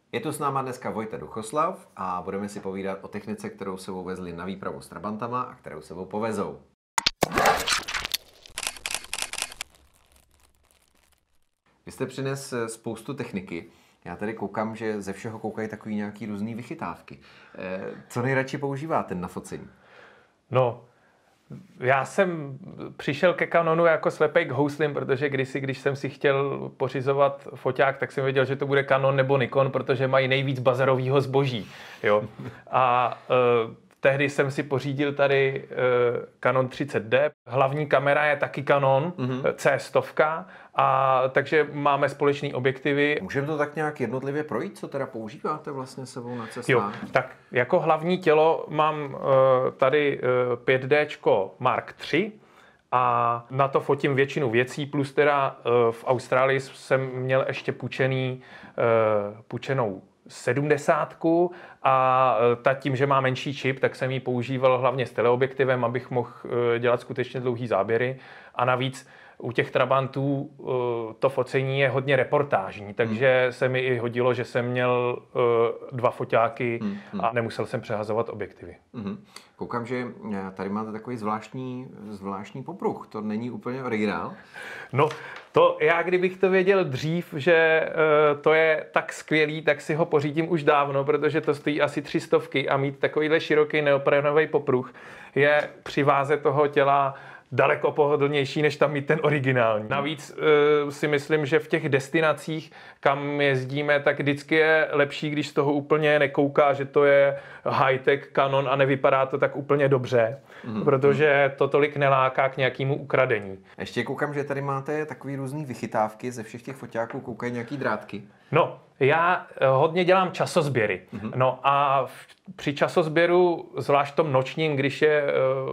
Je tu s náma dneska Vojta Duchoslav a budeme si povídat o technice, kterou sebou vezli na výpravu s trabantama a kterou sebou povezou. Vy jste přines spoustu techniky. Já tady koukám, že ze všeho koukají takový nějaký různý vychytávky. Co nejradši používáte na focení? No, já jsem přišel ke Canonu jako slepej k houslím, protože kdysi, když jsem si chtěl pořizovat foťák, tak jsem věděl, že to bude Canon nebo Nikon, protože mají nejvíc bazarového zboží. Jo? A tehdy jsem si pořídil tady Canon 30D. Hlavní kamera je taky Canon C100, a takže máme společný objektivy. Můžeme to tak nějak jednotlivě projít, co teda používáte vlastně sebou na cestách? Jo, tak jako hlavní tělo mám tady 5D Mark III a na to fotím většinu věcí, plus teda v Austrálii jsem měl ještě půjčenou 70 a tím, že má menší čip, tak jsem ji používal hlavně s teleobjektivem, abych mohl dělat skutečně dlouhý záběry. A navíc u těch trabantů to focení je hodně reportážní, takže se mi i hodilo, že jsem měl 2 foťáky a nemusel jsem přehazovat objektivy. Koukám, že tady máte takový zvláštní popruh. To není úplně originál. No, to já kdybych to věděl dřív, že to je tak skvělý, tak si ho pořídím už dávno, protože to stojí asi 300 a mít takovýhle široký neoprenový popruh je při váze toho těla daleko pohodlnější, než tam mít ten originální. Navíc si myslím, že v těch destinacích, kam jezdíme, tak vždycky je lepší, když z toho úplně nekouká, že to je high-tech Canon a nevypadá to tak úplně dobře, protože to tolik neláká k nějakému ukradení. Ještě koukám, že tady máte takový různý vychytávky, ze všech těch foťáků koukají nějaký drátky. No, já hodně dělám časozběry. No a při časozběru, zvlášť v tom nočním, když je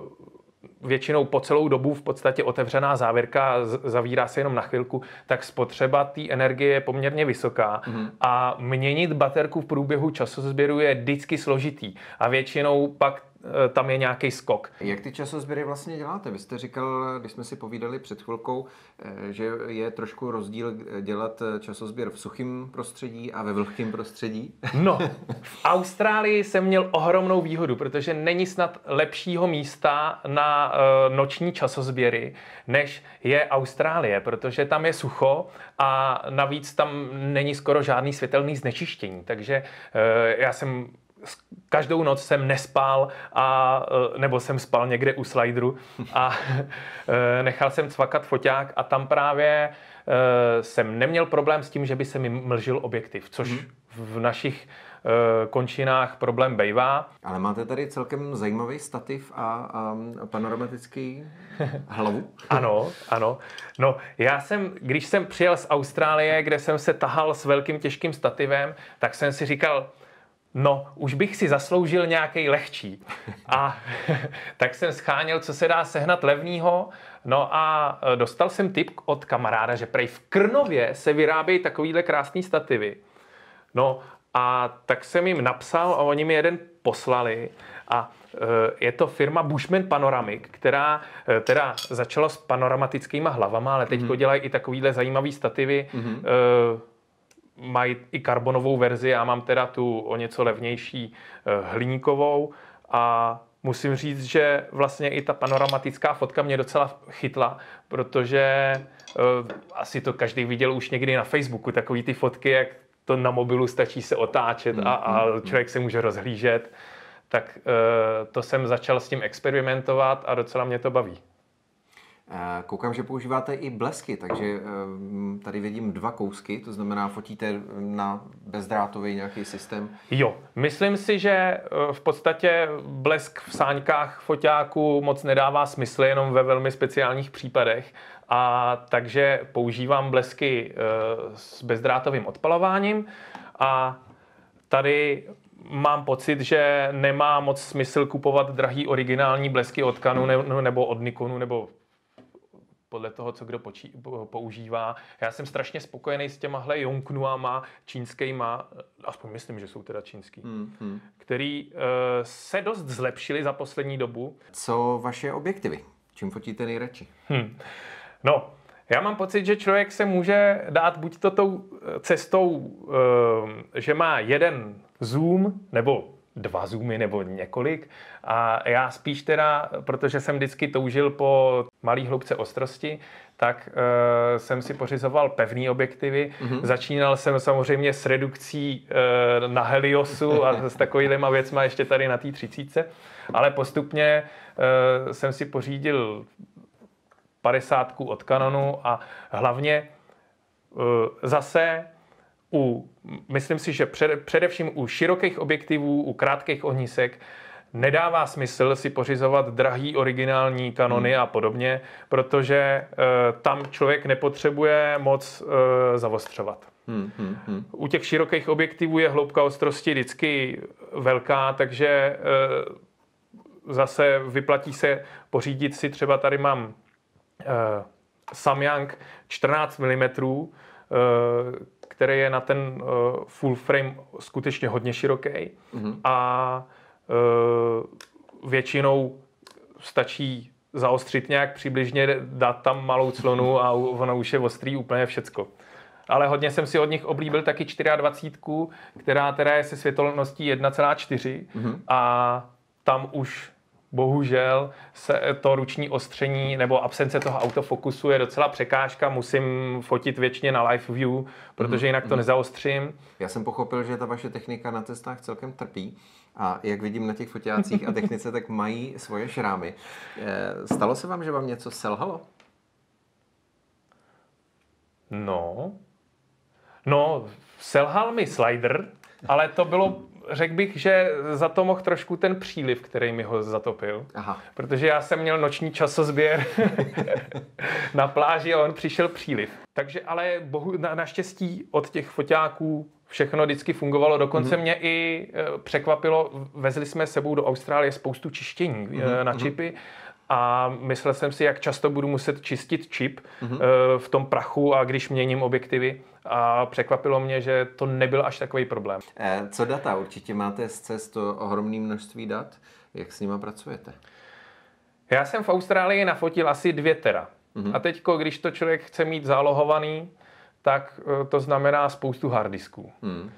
většinou po celou dobu v podstatě otevřená závěrka a zavírá se jenom na chvilku, tak spotřeba té energie je poměrně vysoká a měnit baterku v průběhu časozběru je vždycky složitý a většinou pak tam je nějaký skok. Jak ty časozběry vlastně děláte? Vy jste říkal, když jsme si povídali před chvilkou, že je trošku rozdíl dělat časozběr v suchém prostředí a ve vlhkém prostředí. No, v Austrálii jsem měl ohromnou výhodu, protože není snad lepšího místa na noční časozběry, než je Austrálie, protože tam je sucho a navíc tam není skoro žádný světelný znečištění. Takže já jsem každou noc jsem nespal, nebo jsem spal někde u slideru a nechal jsem cvakat foťák a tam právě jsem neměl problém s tím, že by se mi mlžil objektiv, což v našich končinách problém bejvá. Ale máte tady celkem zajímavý stativ a panoramatický hlavu. Ano. No, když jsem přijel z Austrálie, kde jsem se tahal s velkým těžkým stativem, tak jsem si říkal, no, už bych si zasloužil nějaký lehčí. A tak jsem scháněl, co se dá sehnat levnýho. No a dostal jsem tip od kamaráda, že prej v Krnově se vyrábějí takovýhle krásný stativy. No a tak jsem jim napsal a oni mi jeden poslali. A je to firma Bushman Panoramic, která teda začala s panoramatickýma hlavama, ale teď dělají i takovýhle zajímavý stativy. Mají i karbonovou verzi, já mám teda tu o něco levnější hliníkovou a musím říct, že vlastně i ta panoramatická fotka mě docela chytla, protože asi to každý viděl už někdy na Facebooku, takový ty fotky, jak to na mobilu stačí se otáčet a člověk se může rozhlížet. Tak to jsem začal s tím experimentovat a docela mě to baví. Koukám, že používáte i blesky, takže tady vidím 2 kousky, to znamená fotíte na bezdrátový nějaký systém. Jo, myslím si, že v podstatě blesk v sáňkách foťáků moc nedává smysl, jenom ve velmi speciálních případech. A takže používám blesky s bezdrátovým odpalováním a tady mám pocit, že nemá moc smysl kupovat drahý originální blesky od Canonu nebo od Nikonu nebo podle toho, co kdo používá. Já jsem strašně spokojený s těmahle Yongnuama čínskýma, aspoň myslím, že jsou teda čínský, který se dost zlepšili za poslední dobu. Co vaše objektivy? Čím fotíte nejradši? No, Já mám pocit, že člověk se může dát buď to tou cestou, že má jeden zoom, nebo 2 zoomy, nebo několik. A já spíš teda, protože jsem vždycky toužil po malý hloubce ostrosti, tak jsem si pořizoval pevný objektivy. Začínal jsem samozřejmě s redukcí na Heliosu a s takovýhlema věcma ještě tady na té 30. Ale postupně jsem si pořídil 50 od Canonu a hlavně zase myslím si, že především u širokých objektivů, u krátkých ohnisek nedává smysl si pořizovat drahý originální Canony a podobně, protože tam člověk nepotřebuje moc zavostřovat. U těch širokých objektivů je hloubka ostrosti vždycky velká, takže zase vyplatí se pořídit si, třeba tady mám Samyang 14 mm, který je na ten full frame skutečně hodně široký a většinou stačí zaostřit nějak přibližně, dát tam malou clonu a ono už je ostrý úplně všecko. Ale hodně jsem si od nich oblíbil taky 24, která teda je se světelností 1,4 a tam už bohužel se to ruční ostření nebo absence toho autofokusu je docela překážka. Musím fotit většině na live view, protože jinak to nezaostřím. Já jsem pochopil, že ta vaše technika na cestách celkem trpí. A jak vidím na těch foťácích a technice, tak mají svoje šrámy. Stalo se vám, že vám něco selhalo? No, selhal mi slider, ale to bylo, řekl bych, že za to mohl trošku ten příliv, který mi ho zatopil. Aha. Protože já jsem měl noční časozběr na pláži a on přišel příliv. Takže ale naštěstí od těch foťáků všechno vždycky fungovalo. Dokonce mě i překvapilo, vezli jsme s sebou do Austrálie spoustu čištění na čipy. A myslel jsem si, jak často budu muset čistit čip v tom prachu a když měním objektivy. A překvapilo mě, že to nebyl až takový problém. Co data? Určitě máte z cest ohromné množství dat. Jak s nima pracujete? Já jsem v Austrálii nafotil asi 2 tera. A teďko, když to člověk chce mít zálohovaný, tak to znamená spoustu harddisků.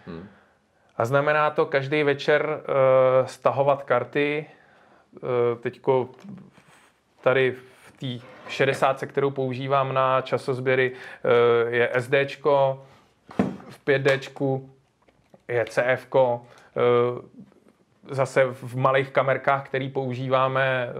A znamená to každý večer stahovat karty. Teďko tady v té 60, kterou používám na časozběry, je SDčko, v 5Dčku je CFko, zase v malých kamerkách, které používáme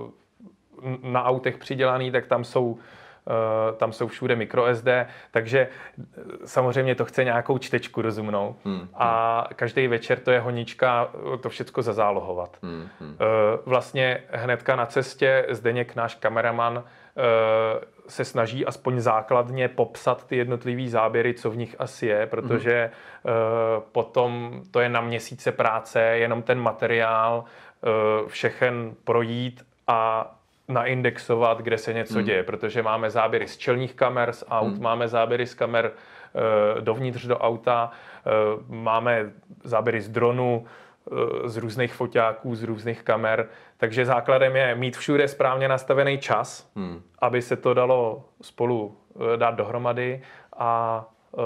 na autech přidělaný, tak tam jsou všude microSD, takže samozřejmě to chce nějakou čtečku rozumnou. A každý večer to je honička to všecko zazálohovat. Vlastně hnedka na cestě Zdeněk, náš kameraman, se snaží aspoň základně popsat ty jednotlivý záběry, co v nich asi je, protože potom to je na měsíce práce, jenom ten materiál, všechen projít a naindexovat, kde se něco děje, protože máme záběry z čelních kamer, z aut, máme záběry z kamer dovnitř do auta, máme záběry z dronu, z různých foťáků, z různých kamer, takže základem je mít všude správně nastavený čas, aby se to dalo spolu dát dohromady a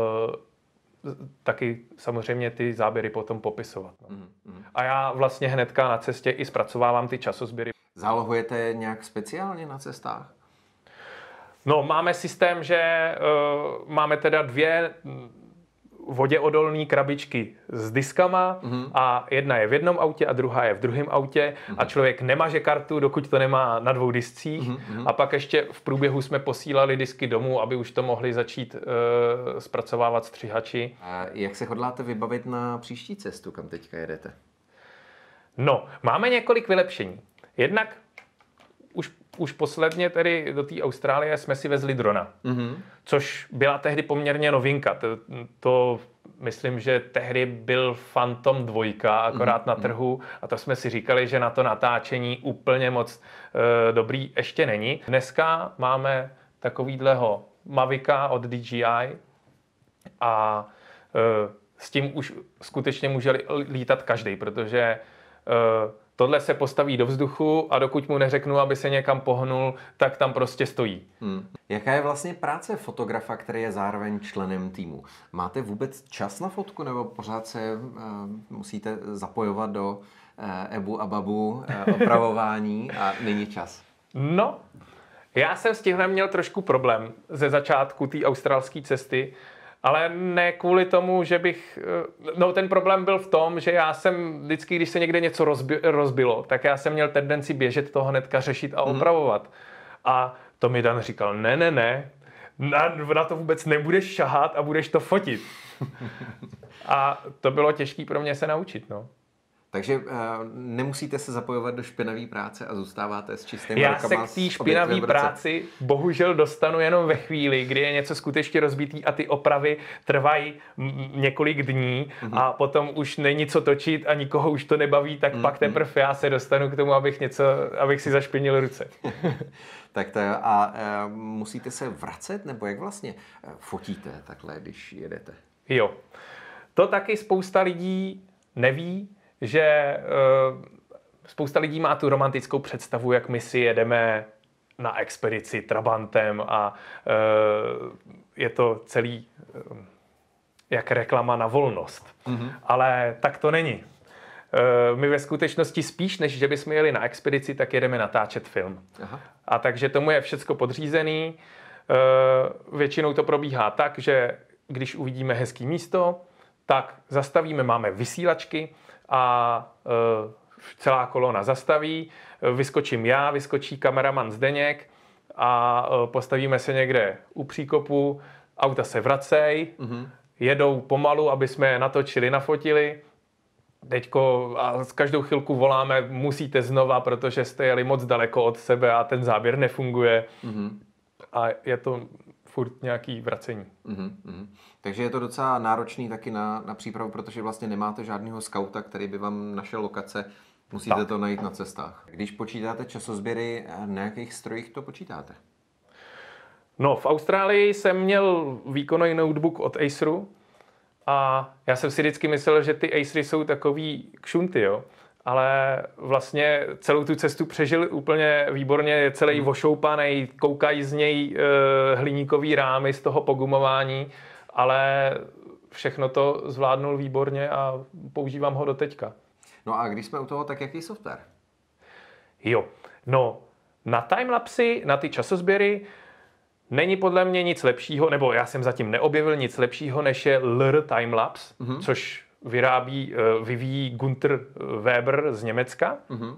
taky samozřejmě ty záběry potom popisovat. A já vlastně hnedka na cestě i zpracovávám ty časozběry. Zálohujete nějak speciálně na cestách? No, máme systém, že máme teda 2 voděodolné krabičky s diskama a jedna je v jednom autě a druhá je v druhém autě a člověk nemaže kartu, dokud to nemá na 2 discích a pak ještě v průběhu jsme posílali disky domů, aby už to mohli začít zpracovávat střihači. A jak se hodláte vybavit na příští cestu, kam teďka jedete? No, máme několik vylepšení. Jednak už posledně tedy do té Austrálie jsme si vezli drona, což byla tehdy poměrně novinka. To myslím, že tehdy byl Phantom 2 akorát na trhu a to jsme si říkali, že na to natáčení úplně moc dobrý ještě není. Dneska máme takovýhleho Mavica od DJI a s tím už skutečně může lítat každý, protože tohle se postaví do vzduchu a dokud mu neřeknu, aby se někam pohnul, tak tam prostě stojí. Jaká je vlastně práce fotografa, který je zároveň členem týmu? Máte vůbec čas na fotku, nebo pořád se musíte zapojovat do ebu a babu opravování a není čas? No, já jsem s tímhle měl trošku problém ze začátku té australské cesty, ale ne kvůli tomu, že bych... No, ten problém byl v tom, že já jsem vždycky, když se někde něco rozbilo, tak já jsem měl tendenci běžet toho hnedka řešit a opravovat. A to mi Dan říkal, ne, na to vůbec nebudeš šahat a budeš to fotit. A to bylo těžké pro mě se naučit, no. Takže nemusíte se zapojovat do špinavé práce a zůstáváte s čistými rukama. Já se k té špinavé práci bohužel dostanu jenom ve chvíli, kdy je něco skutečně rozbitý a ty opravy trvají několik dní a potom už není co točit a nikoho už to nebaví, tak pak teprve já se dostanu k tomu, abych si zašpinil ruce. Tak to musíte se vracet, nebo jak vlastně fotíte takhle, když jedete? Jo. To taky spousta lidí neví, že spousta lidí má tu romantickou představu, jak my si jedeme na expedici trabantem a je to celý jak reklama na volnost. Ale tak to není. My ve skutečnosti spíš, než že bychom jeli na expedici, tak jedeme natáčet film. Aha. A takže tomu je všecko podřízený. Většinou to probíhá tak, že když uvidíme hezký místo, tak zastavíme, máme vysílačky, a celá kolona zastaví, vyskočím já, vyskočí kameraman Zdeněk a postavíme se někde u příkopu, auta se vracej, jedou pomalu, aby jsme je natočili, nafotili. Teďko a s každou chvilku voláme, musíte znova, protože jste jeli moc daleko od sebe a ten záběr nefunguje. A je to furt nějaký vracení. Takže je to docela náročný taky na přípravu, protože vlastně nemáte žádného skauta, který by vám našel lokace. Musíte to najít na cestách. Když počítáte časozběry, na jakých strojích to počítáte? No, v Austrálii jsem měl výkonný notebook od Aceru a já jsem si vždycky myslel, že ty Acery jsou takový kšunty, jo. Ale vlastně celou tu cestu přežil úplně výborně, je celý ošoupaný, koukají z něj hliníkový rámy z toho pogumování, ale všechno to zvládnul výborně a používám ho doteďka. No a když jsme u toho, tak jaký software? Jo, no na timelapsy, na ty časozběry není podle mě nic lepšího, nebo já jsem zatím neobjevil nic lepšího, než je LR Timelapse, což vyvíjí Gunther Weber z Německa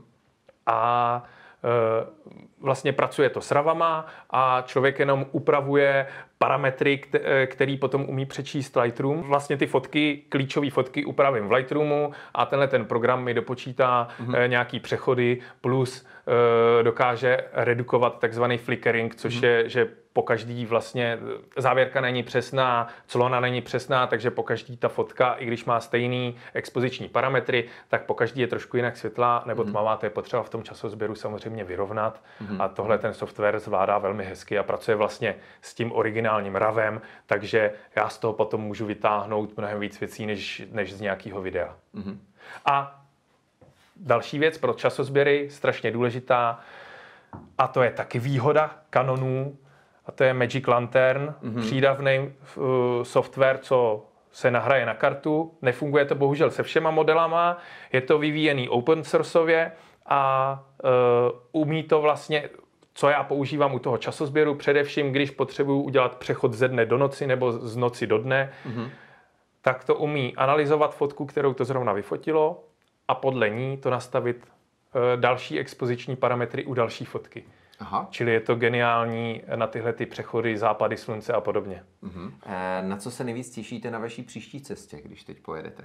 a vlastně pracuje to s ravama a člověk jenom upravuje parametry, který potom umí přečíst Lightroom. Vlastně ty fotky, klíčové fotky upravím v Lightroomu a tenhle ten program mi dopočítá nějaký přechody plus dokáže redukovat takzvaný flickering, což je, že po každý vlastně závěrka není přesná, clona není přesná, takže po každý ta fotka, i když má stejný expoziční parametry, tak po každý je trošku jinak světlá nebo tmavá, to je potřeba v tom časozběru samozřejmě vyrovnat a tohle ten software zvládá velmi hezky a pracuje vlastně s tím originálním ravem, takže já z toho potom můžu vytáhnout mnohem víc věcí, než z nějakého videa. A další věc pro časozběry, strašně důležitá, a to je taky výhoda Canonů, a to je Magic Lantern, přídavný software, co se nahraje na kartu. Nefunguje to bohužel se všema modelama, je to vyvíjený open sourceově a umí to vlastně, co já používám u toho časozběru, především když potřebuju udělat přechod ze dne do noci nebo z noci do dne, tak to umí analyzovat fotku, kterou to zrovna vyfotilo a podle ní to nastavit další expoziční parametry u další fotky. Aha. Čili je to geniální na tyhle ty přechody, západy slunce a podobně. Na co se nejvíc těšíte na vaší příští cestě, když teď pojedete?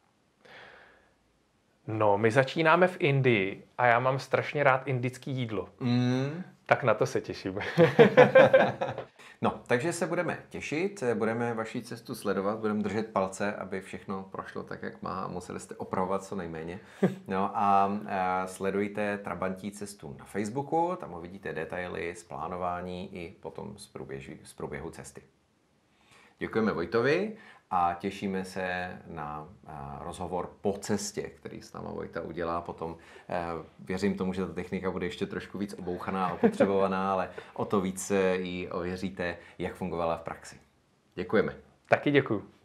No, my začínáme v Indii a já mám strašně rád indické jídlo. Tak na to se těším. No, takže se budeme těšit, budeme vaši cestu sledovat, budeme držet palce, aby všechno prošlo tak, jak má a museli jste opravovat co nejméně. No a sledujte Trabantí cestu na Facebooku, tam uvidíte detaily z plánování i potom z průběhu cesty. Děkujeme Vojtovi a těšíme se na rozhovor po cestě, který s náma Vojta udělá. Potom věřím tomu, že ta technika bude ještě trošku víc obouchaná a opotřebovaná, ale o to víc ji ověříte, jak fungovala v praxi. Děkujeme. Taky děkuju.